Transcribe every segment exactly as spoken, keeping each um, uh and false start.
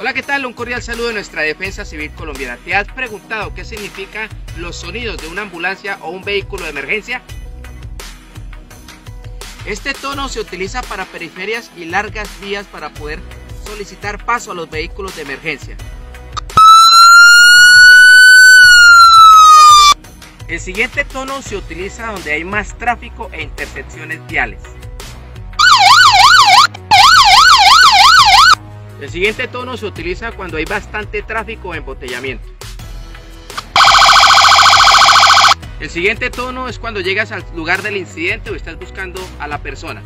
Hola, ¿qué tal? Un cordial saludo de nuestra Defensa Civil Colombiana. ¿Te has preguntado qué significan los sonidos de una ambulancia o un vehículo de emergencia? Este tono se utiliza para periferias y largas vías para poder solicitar paso a los vehículos de emergencia. El siguiente tono se utiliza donde hay más tráfico e intersecciones viales. El siguiente tono se utiliza cuando hay bastante tráfico o embotellamiento. El siguiente tono es cuando llegas al lugar del incidente o estás buscando a la persona.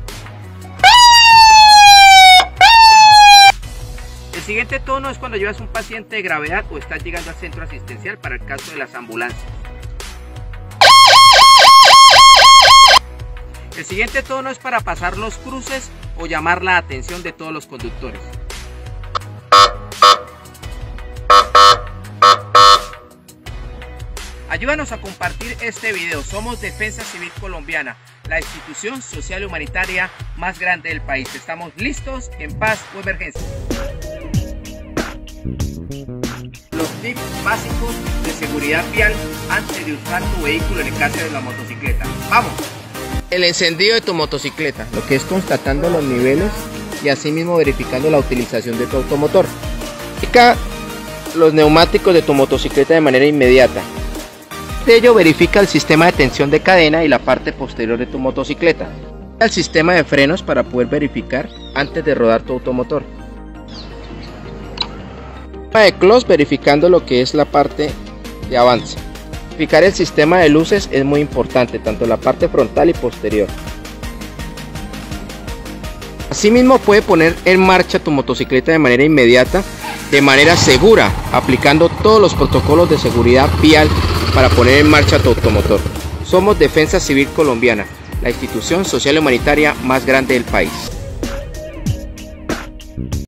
El siguiente tono es cuando llevas un paciente de gravedad o estás llegando al centro asistencial para el caso de las ambulancias. El siguiente tono es para pasar los cruces o llamar la atención de todos los conductores. Ayúdanos a compartir este video. Somos Defensa Civil Colombiana, la institución social y humanitaria más grande del país. Estamos listos en paz o emergencia. Los tips básicos de seguridad vial antes de usar tu vehículo en el caso de la motocicleta. ¡Vamos! El encendido de tu motocicleta, lo que es constatando los niveles y asimismo verificando la utilización de tu automotor. Verifica los neumáticos de tu motocicleta de manera inmediata. De ello, verifica el sistema de tensión de cadena y la parte posterior de tu motocicleta. El sistema de frenos para poder verificar antes de rodar tu automotor. Sistema de clutch, verificando lo que es la parte de avance. Verificar el sistema de luces es muy importante, tanto la parte frontal y posterior. Asimismo, puede poner en marcha tu motocicleta de manera inmediata, de manera segura, aplicando todos los protocolos de seguridad vial para poner en marcha tu automotor. Somos Defensa Civil Colombiana, la institución social y humanitaria más grande del país.